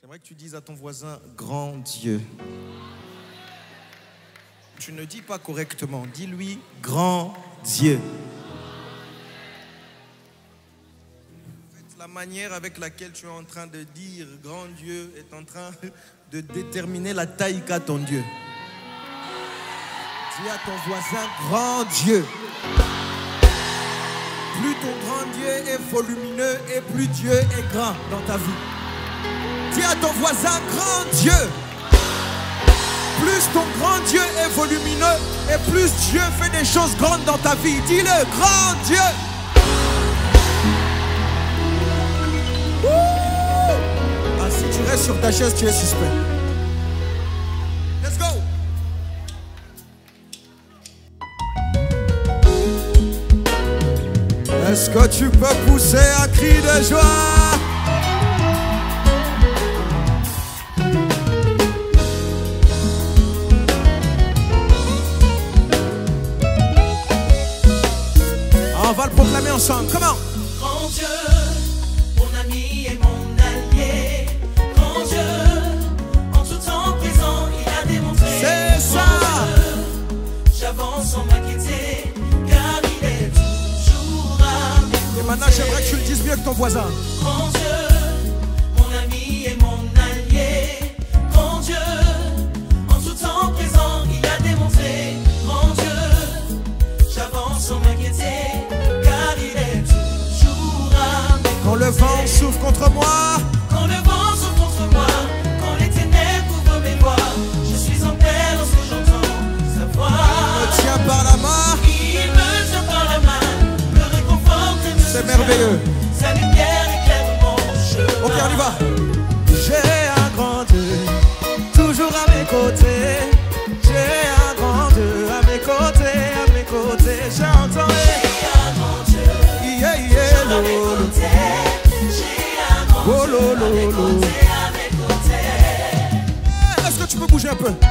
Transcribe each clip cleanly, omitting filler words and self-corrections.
J'aimerais que tu dises à ton voisin, grand Dieu. Tu ne dis pas correctement, dis-lui, grand Dieu. La manière avec laquelle tu es en train de dire grand Dieu est en train de déterminer la taille qu'a ton Dieu. Dis à ton voisin, grand Dieu. Plus ton grand Dieu est volumineux et plus Dieu est grand dans ta vie. Dis à ton voisin, grand Dieu. Plus ton grand Dieu est volumineux et plus Dieu fait des choses grandes dans ta vie. Dis-le, grand Dieu. Ah, si tu restes sur ta chaise, tu es suspect. Let's go. Est-ce que tu peux pousser un cri de joie? On va le proclamer ensemble. Comment? Grand Dieu, mon ami et mon allié. Grand Dieu, en tout temps présent, il a démontré. C'est ça. J'avance sans m'inquiéter, car il est toujours à mes côtés. Et maintenant, j'aimerais que tu le dises mieux que ton voisin. Grand Dieu, mon ami et mon allié. Grand Dieu, en tout temps présent, il a démontré. Grand Dieu, j'avance sans m'inquiéter. Quand le vent souffle contre moi, quand le vent souffle contre moi, quand les ténèbres couvrent mes voies, je suis en paix lorsque j'entends sa voix. il me tient par la main. Il me tient par la main, me réconforte et me soutient. C'est merveilleux. Sa lumière éclaire mon chemin. Ok, on y va. J'ai un grand Dieu, toujours à mes côtés. J'ai un grand Dieu à mes côtés, à mes côtés. J'entends. J'ai un grand Dieu, Yeah, yeah, toujours à mes lolo. côtés. J'ai un grand Oh, Dieu lolo, à mes lolo. côtés, à mes côtés. Est-ce que tu peux bouger un peu?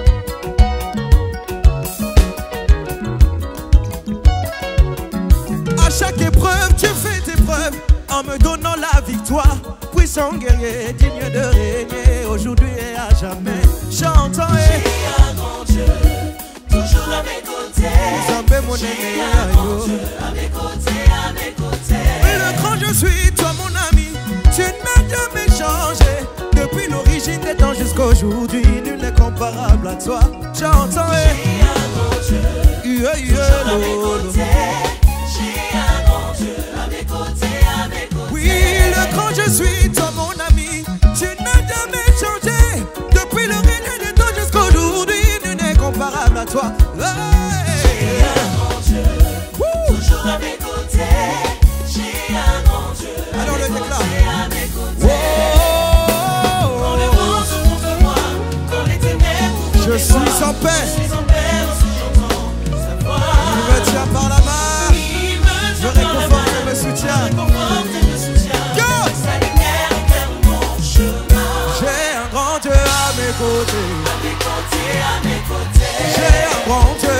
À chaque épreuve, tu fais tes preuves en me donnant la victoire. Puissant guerrier, digne de régner aujourd'hui et à jamais. J'entends J'ai un grand Dieu, toujours à mes côtés. mon J'ai aimé. un grand Dieu à mes côtés, à mes côtés. Et le grand je suis, toi mon ami, tu n'as jamais changé. Depuis l'origine des temps jusqu'aujourd'hui, nul n'est comparable à toi. J'entends J'ai un grand Dieu, yeah, toujours yeah, à mes lolo. côtés. J'ai un grand Dieu à mes côtés, à mes côtés. Oui, le grand je suis, toi mon ami, tu n'as jamais changé. Depuis l'origine des temps jusqu'aujourd'hui, nul n'est comparable à toi. J'ai un grand Dieu, toujours à mes côtés. J'ai un grand Dieu à Alors, mes le déclare. côtés, à mes côtés. Quand le vent se contre moi, quand les ténèbres couvrent Je mes suis voies, en paix. je suis en paix lorsque j'entends sa voix. Il me tient par la main, Il me me tient par la réconforte et main, me soutient. me réconforte et me soutient. Go! Sa lumière éclaire mon chemin. J'ai un grand Dieu à mes côtés. À mes côtés, à mes côtés. J'ai un grand Dieu,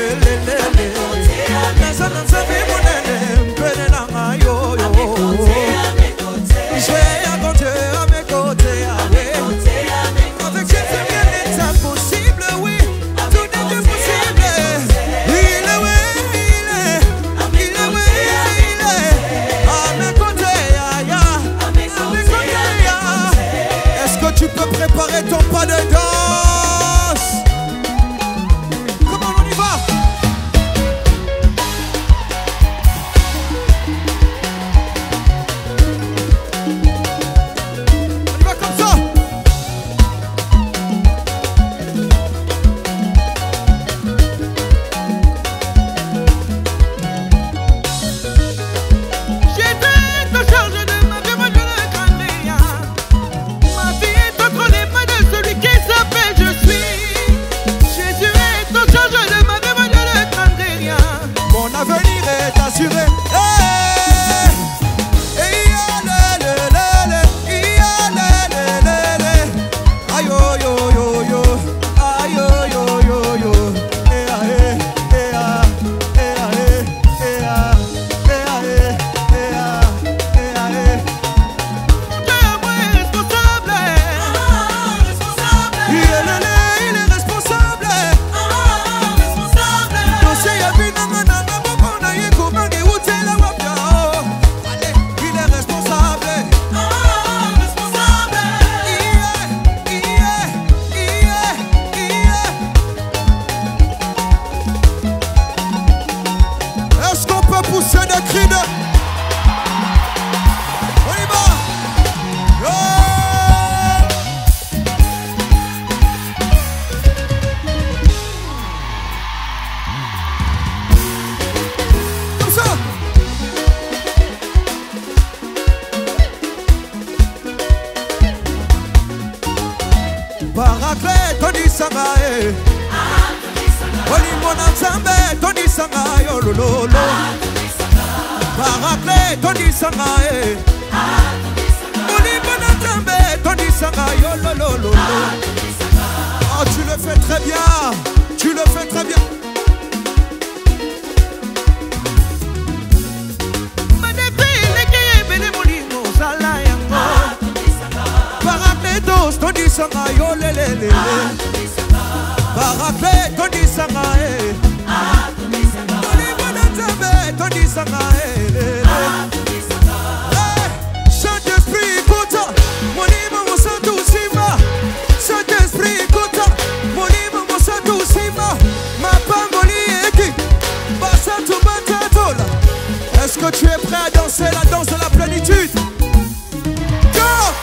j'ai un grand Dieu à mes côtés. Avec Jésus, rien n'est impossible, oui. Tout est possible. Il est, oui, il est. Il est, oui, il est. À mes côtés, aïe, à mes côtés, aïe. Est-ce que tu peux préparer ton pas de danse? Comment on y va? On y va comme ça. J'étais en charge de ma vie, moi je ne crains rien. Ma vie est entre les mains de celui qui s'appelle Paraclet, Tony Sangae. Olimona Zambe, Tony Sangae, yo lolo. Paraclet, Tony Sangae. Olimona Zambe, Tony Sangae, yo lolo. Oh, tu le fais très bien. Tu le fais très bien. Paracletos, Tony Sangae, yo lelele. Paraclet, Tony Sangae. Olimona Zambe, Tony Sangae. Saint-Esprit, écoute, mon livre, mon Saint-Ousima. Saint-Esprit, écoute, mon livre, mon Saint-Ousima. Ma pamboli équipe, Bassa tout batatola. Est-ce que tu es prêt à danser la danse de la plénitude? Go!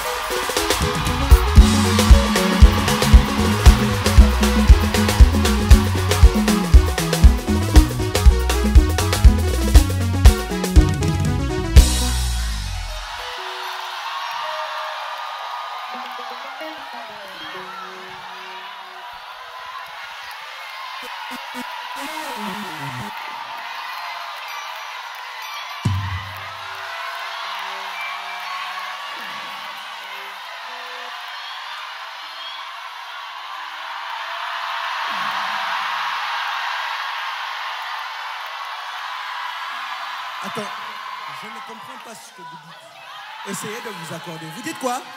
Attends, je ne comprends pas ce que vous dites. Essayez de vous accorder. Vous dites quoi?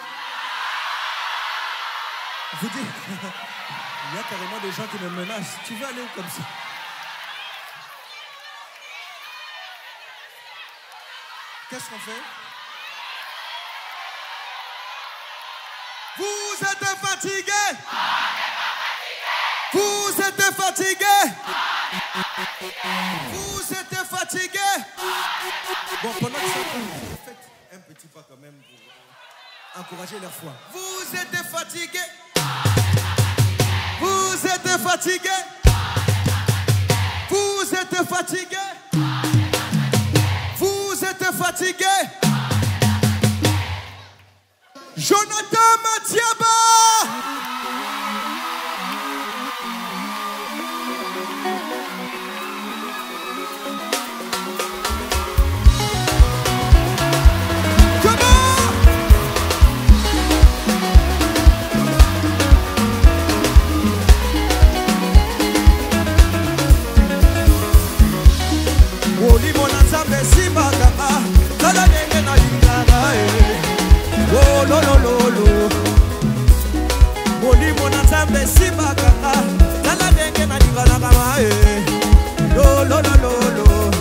Vous dites... Il y a carrément des gens qui me menacent. Tu veux aller où comme ça? Qu'est-ce qu'on fait? Vous êtes fatigués? Vous êtes fatigués? Vous êtes fatigués? Bon, pendant que ça vous faites un petit pas quand même pour encourager leur foi. Vous êtes fatigués? Vous êtes fatigués? Vous êtes fatigués? Vous êtes fatigués? Jonathan Matiaba! Oh, lo, lo, lo, lo. Boli mona zambe simba kaka. Tala denge na dingala kama lo, lo, lo, lo, lo.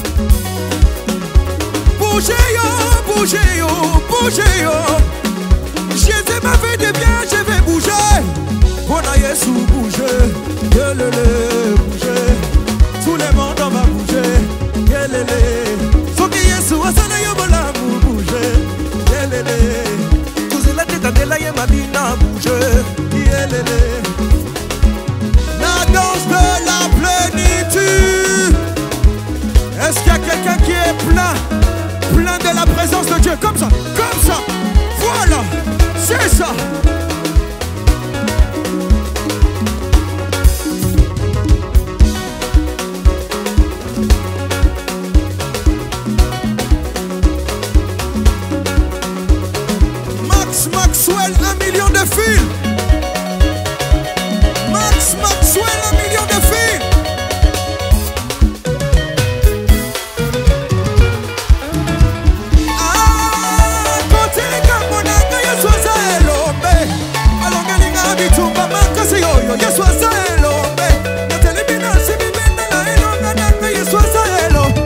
Bougez yo, bougez yo, bougez yo. Jésus m'a fait du bien, je vais bouger. Bona Yesu bouger, yelele bouger. Tout le monde va bouger, yelele. Soki Yesu asana yo bola bouger, yelele. Candela et Mabina bouger, yelele. La danse de la plénitude. Est-ce qu'il y a quelqu'un qui est plein de la présence de Dieu? Comme ça, voilà, c'est ça. Maxwell, 1 million de fils. Maxwell, 1 million de fils. Ah, côté Kamonanga, Yeswaza Elombe. Alongelinga bitumba makasi yoyo, Yeswaza Elombe. Natelibina sibibina la Elonga nanga, Yeswaza Elombe.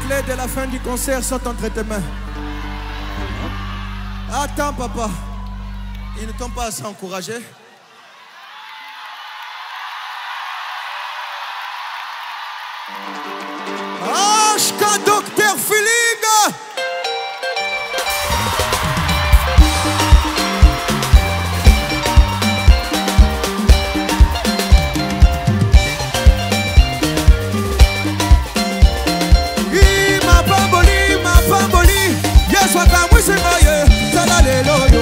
clés de la fin du concert sont entre tes mains. Attends, papa. Ils ne t'ont pas assez encouragé. Jusqu'à Dr. Feeling. Ma pamboli. Yes, what I'm wishing for you. Salalelo.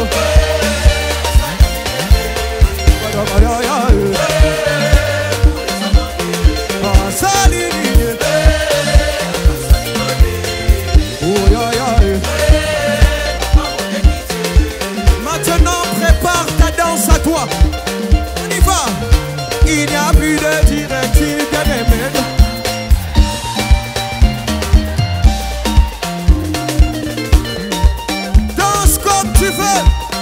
Maintenant, prépare ta danse à toi. On y va. Il n'y a plus de directive, bien aimé. Danse comme tu veux.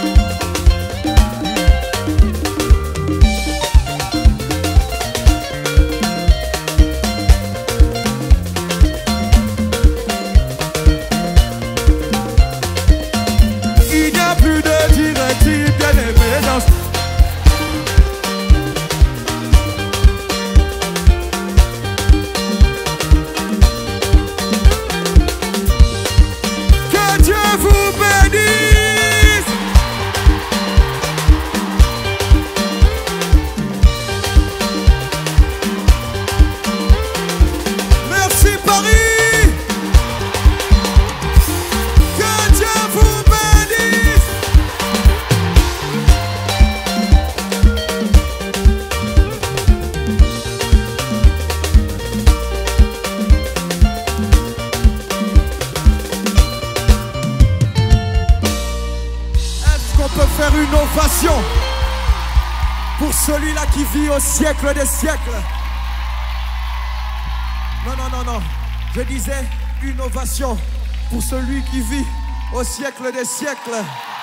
Faire une ovation pour celui-là qui vit au siècle des siècles. Non. Je disais une ovation pour celui qui vit au siècle des siècles.